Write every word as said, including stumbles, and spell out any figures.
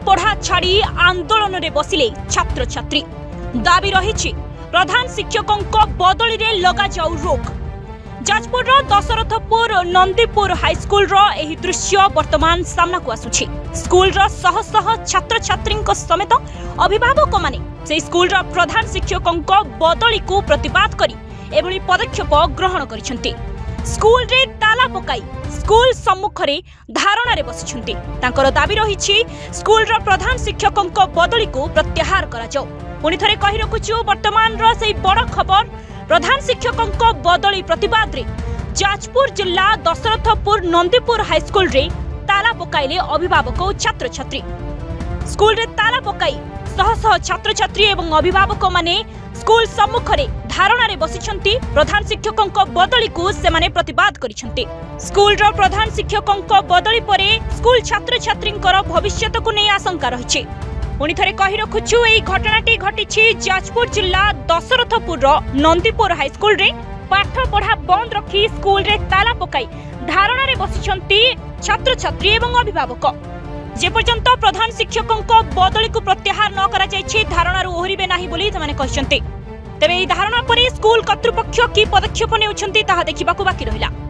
पढ़ा छाड़ी आंदोलन रे बसिले छात्र छात्री। दाबी रही प्रधान शिक्षकों बदली रे लगा जाऊ रोक। जाजपुर दशरथपुर नंदीपुर हाईस्कूल एही दृश्य वर्तमान सामना को आसुछि। स्कूल शह शह छात्र छात्री समेत अभिभावक माने से स्कूल प्रधान शिक्षकों बदली को प्रतिवाद करी एभली पदक्षेप ग्रहण करिसेंती। स्कूल रे ताला पकाई स्कूल सम्मुख रे धारणा रे बसिछंती। तांकर दाबी रही स्कूल रो प्रधान शिक्षकों बदली को प्रत्याहार करा जाओ। पुणी थरे कहि रखुछु वर्तमान रो सेही बड़ खबर प्रधान शिक्षकों बदली प्रतिवाद रे जाजपुर जिला दशरथपुर नंदीपुर हाईस्कूल रे ताला पकाइले अभिभावक और छात्र छात्री। स्कूल रे ताला पकाई शह शह छात्र छात्री एवं अभिभावक माने स्कूल सम्मुख रे धारणा रे बसिछंती। प्रधान शिक्षकों बदली को सेमाने प्रतिवाद करिछंती। स्कूल रो प्रधान शिक्षकों बदली परे स्कूल छात्र छात्री भविष्य को नहीं आशंका रही। पुणी थरे कहि रखुछु एई घटनाटी घटिछि जाजपुर जिला दशरथपुर नंदीपुर हाईस्कूल रे। पाठ पढ़ा बंद रखी स्कूल रे ताला पकाई धारणा रे बसिछंती छात्र छात्री एवं अभिभावक। जे पर्यंत प्रधान शिक्षकों बदली को प्रत्याहार न करा जायछि धारणारु ओहरिबे नाही बोली तमाने कहछंती। तेबे एई धारणा परे स्कूल कर्तृपक्ष की पदक्षेप नेउछंती ताहा देखिबाकू बाकी रहिला।